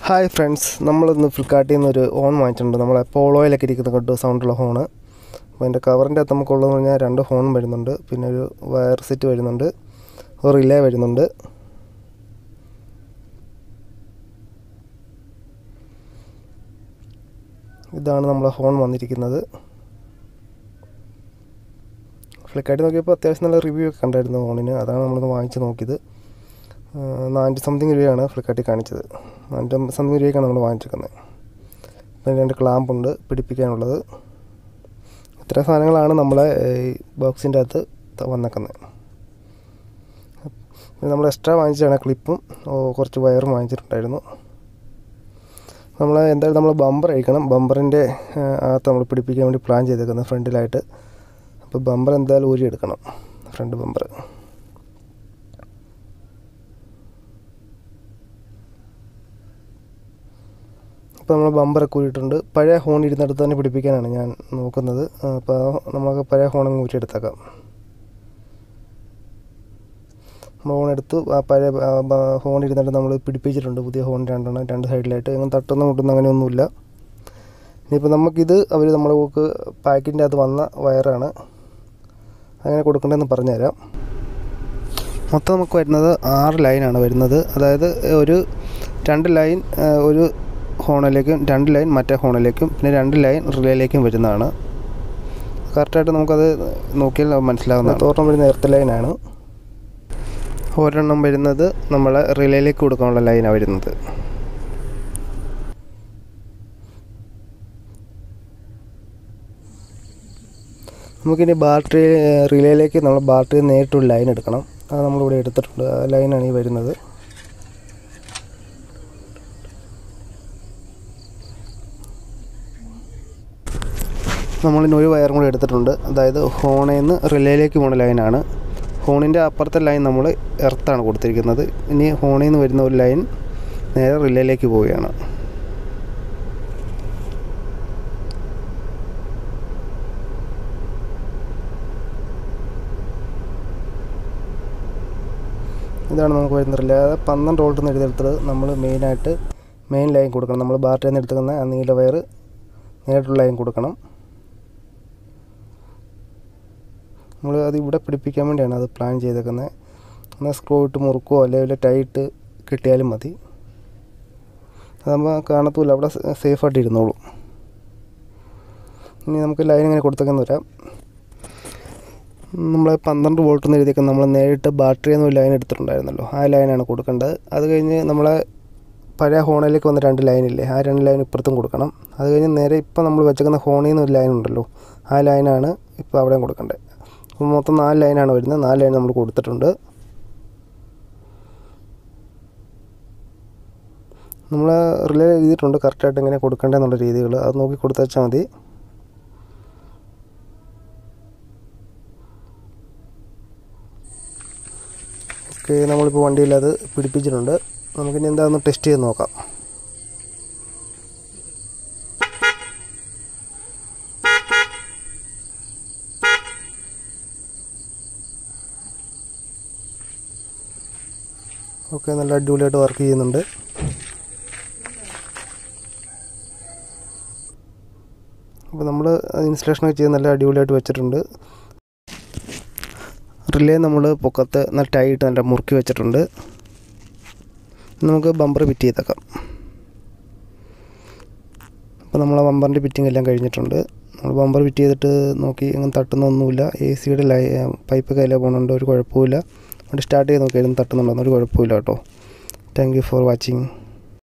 Hi friends, നമ്മളിന്ന് ഫ്ലിപ്കാർട്ടിൽ നിന്നൊരു ഹോൺ വാങ്ങിച്ചിട്ടുണ്ട്. നമ്മളെ പോളോയിലൊക്കെ ഇരിക്കുന്ന കേട്ടോ സൗണ്ടുള്ള ഹോണ്. അപ്പോൾ അതിൻ്റെ കവറിൻ്റെ അകത്ത് നമുക്കുള്ളതെന്ന് പറഞ്ഞാൽ 2 ഹോൺ വരുന്നുണ്ട്, പിന്നെ ഒരു വയർ സെറ്റ് വരുന്നുണ്ട്, ഒരു റിലേ വരുന്നുണ്ട്. ഇതാണ് നമ്മളെ ഹോൺ വന്നിരിക്കുന്നത്. ഫ്ലിപ്കാർട്ടിൽ നോക്കിയപ്പോൾ അത്യാവശ്യം നല്ല റിവ്യൂ ഒക്കെ കണ്ടായിരുന്നു ഹോണിന്. അതാണ് നമ്മളൊന്ന് വാങ്ങിച്ച് നോക്കിയത്. 400 സംതിങ് രൂപയാണ് ഫ്ലിപ്കാർട്ടിൽ കാണിച്ചത്. 400 സംതിങ് രൂപയ്ക്കാണ് നമ്മൾ വാങ്ങിച്ചിരിക്കുന്നത്. പിന്നെ 2 ക്ലാമ്പുണ്ട് പിടിപ്പിക്കാനുള്ളത്. ഇത്ര സാധനങ്ങളാണ് നമ്മളെ ഈ ബോക്സിൻ്റെ അകത്ത് വന്നേക്കുന്നത്. പിന്നെ നമ്മൾ എക്സ്ട്രാ വാങ്ങിച്ചതാണ് ക്ലിപ്പും കുറച്ച് വയറും വാങ്ങിച്ചിട്ടുണ്ടായിരുന്നു. എന്തായാലും നമ്മൾ ബമ്പർ അഴിക്കണം. ബമ്പറിൻ്റെ അകത്ത് നമ്മൾ പിടിപ്പിക്കാൻ വേണ്ടി പ്ലാൻ ചെയ്തേക്കുന്നത് ഫ്രണ്ടിലായിട്ട്. അപ്പോൾ ബമ്പർ എന്തായാലും ഊരിയെടുക്കണം, ഫ്രണ്ട് ബമ്പർ. ഇപ്പോൾ നമ്മൾ ബമ്പറൊക്കെ ഊരിയിട്ടുണ്ട്. പഴയ ഹോൺ ഇരുന്നിടത്ത് തന്നെ പിടിപ്പിക്കാനാണ് ഞാൻ നോക്കുന്നത്. അപ്പോൾ നമുക്ക് പഴയ ഹോണങ്ങ് ഊരിയെടുത്തേക്കാം. ഹോണെടുത്ത് ആ പഴയ ഹോൺ ഇരുന്നിട്ട് നമ്മൾ പിടിപ്പിച്ചിട്ടുണ്ട്. പുതിയ ഹോൺ 2 സൈഡിലായിട്ട്. അങ്ങനെ തട്ടുന്ന മുട്ടുന്ന അങ്ങനെയൊന്നുമില്ല. ഇനിയിപ്പോൾ നമുക്കിത് അവർ നമ്മുടെ പാക്കിൻ്റെ അകത്ത് വന്ന വയറാണ്. അങ്ങനെ കൊടുക്കേണ്ടതെന്ന് പറഞ്ഞുതരാം. മൊത്തം നമുക്ക് വരുന്നത് 6 ലൈനാണ് വരുന്നത്. അതായത് ഒരു 2 ലൈൻ ഒരു ഹോണിലേക്കും 2 ലൈൻ മറ്റേ ഹോണിലേക്കും പിന്നെ 2 ലൈൻ റിലേയിലേക്കും വരുന്നതാണ്. കറക്റ്റായിട്ട് നമുക്കത് നോക്കിയാൽ മനസ്സിലാകുന്നതാണ്. ഒരെണ്ണം വരുന്ന എർത്ത് ലൈനാണ്, ഒരെണ്ണം വരുന്നത് നമ്മളെ റിലേയിലേക്ക് കൊടുക്കാനുള്ള ലൈനാണ് വരുന്നത്. നമുക്കിനി ബാറ്ററി റിലേയിലേക്ക് നമ്മൾ ബാറ്ററി നേരിട്ടൊരു ലൈൻ എടുക്കണം. അത് നമ്മളിവിടെ എടുത്തിട്ടുണ്ട്. ആ ലൈനാണ് ഈ വരുന്നത്. നമ്മളിന് ഒരു വയറും കൂടി എടുത്തിട്ടുണ്ട്. അതായത് ഹോണിൽ നിന്ന് റിലേയിലേക്ക് പോകുന്ന ലൈനാണ്. ഹോണിൻ്റെ അപ്പുറത്തെ ലൈൻ നമ്മൾ എർത്താണ് കൊടുത്തിരിക്കുന്നത്. ഇനി ഹോണിൽ നിന്ന് വരുന്ന ഒരു ലൈൻ നേരെ റിലേയിലേക്ക് പോവുകയാണ്. ഇതാണ് നമുക്ക് വരുന്ന റിലേ. അതായത് 12 വോൾട്ട് എന്ന് എഴുതിയെടുത്തത് നമ്മൾ മെയിൻ ലൈൻ കൊടുക്കണം. നമ്മൾ ബാറ്ററിയിൽ നിന്ന് എടുത്തുന്ന ആ നീല വയർ നേരിട്ടുള്ള ലൈൻ കൊടുക്കണം. നമ്മൾ അത് ഇവിടെ പിടിപ്പിക്കാൻ വേണ്ടിയാണ് അത് പ്ലാൻ ചെയ്തേക്കുന്നത്. എന്നാൽ സ്ക്രൂ ഇട്ട് മുറുക്കോ അല്ലെങ്കിൽ ടൈറ്റ് കിട്ടിയാലും മതി. അതാകുമ്പോൾ കാണത്തുമില്ല, അവിടെ സേഫായിട്ട് ഇരുന്നോളും. ഇനി നമുക്ക് ലൈൻ ഇങ്ങനെ കൊടുത്തേക്കെന്ന് വരാം. നമ്മൾ 12 വോൾട്ട് എന്ന് എഴുതിയേക്കുന്നത് നമ്മൾ നേരിട്ട് ബാറ്ററിയിൽ നിന്ന് ഒരു ലൈൻ എടുത്തിട്ടുണ്ടായിരുന്നല്ലോ, ആ ലൈനാണ് കൊടുക്കേണ്ടത്. അത് കഴിഞ്ഞ് നമ്മളെ പഴയ ഹോണിലേക്ക് വന്ന 2 ലൈനില്ലേ, ആ 2 ലൈൻ ഇപ്പുറത്തും കൊടുക്കണം. അത് കഴിഞ്ഞ് നേരെ ഇപ്പോൾ നമ്മൾ വെച്ചേക്കുന്ന ഹോണിൽ നിന്ന് ഒരു ലൈൻ ഉണ്ടല്ലോ, ആ ലൈനാണ് ഇപ്പോൾ അവിടെയും കൊടുക്കേണ്ടത്. അപ്പോൾ മൊത്തം 4 ലൈനാണ് വരുന്നത്. 4 ലൈൻ നമ്മൾ കൊടുത്തിട്ടുണ്ട്. നമ്മൾ റിലേ എഴുതിയിട്ടുണ്ട് കറക്റ്റായിട്ട് എങ്ങനെ കൊടുക്കേണ്ടതെന്നുള്ള രീതികൾ. അത് നോക്കി കൊടുത്തു വെച്ചാൽ മതി. ഓക്കെ, നമ്മളിപ്പോൾ വണ്ടിയിൽ അത് പിടിപ്പിച്ചിട്ടുണ്ട്. നമുക്കിനി എന്താണെന്ന് ടെസ്റ്റ് ചെയ്ത് നോക്കാം. ഓക്കെ, നല്ല അടിപൊളിയായിട്ട് വർക്ക് ചെയ്യുന്നുണ്ട്. അപ്പോൾ നമ്മൾ ഇൻസ്റ്റലേഷനൊക്കെ ചെയ്ത് നല്ല അടിപൊളിയായിട്ട് വെച്ചിട്ടുണ്ട്. റിലേ നമ്മൾ പൊക്കത്ത് നല്ല ടൈറ്റ് നല്ല മുറുക്കി വെച്ചിട്ടുണ്ട്. നമുക്ക് ബമ്പർ ഫിറ്റ് ചെയ്തേക്കാം. അപ്പോൾ നമ്മൾ ബമ്പറിൻ്റെ ഫിറ്റിംഗ് എല്ലാം കഴിഞ്ഞിട്ടുണ്ട്. നമ്മൾ ബമ്പർ ഫിറ്റ് ചെയ്തിട്ട് നോക്കി അങ്ങനെ തട്ടുന്നൊന്നുമില്ല. AC യുടെ പൈപ്പൊക്കെ അതിലെ പോകുന്നുണ്ട്, ഒരു കുഴപ്പമില്ല. അവിടെ സ്റ്റാർട്ട് ചെയ്ത് നോക്കിയാലും തട്ടുന്നുണ്ടോ, ഒരു കുഴപ്പമില്ല കേട്ടോ. Thank you for watching.